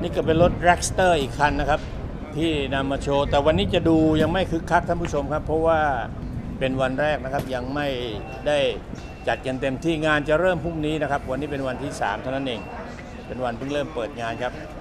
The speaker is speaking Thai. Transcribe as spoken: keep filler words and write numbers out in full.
นี่ก็เป็นรถแร็กสเตอร์อีกคันนะครับที่นำมาโชว์แต่วันนี้จะดูยังไม่คึกคักท่านผู้ชมครับเพราะว่าเป็นวันแรกนะครับยังไม่ได้จัดกันเต็มที่งานจะเริ่มพรุ่งนี้นะครับวันนี้เป็นวันที่สามเท่านั้นเองเป็นวันเพิ่งเริ่มเปิดงานครับ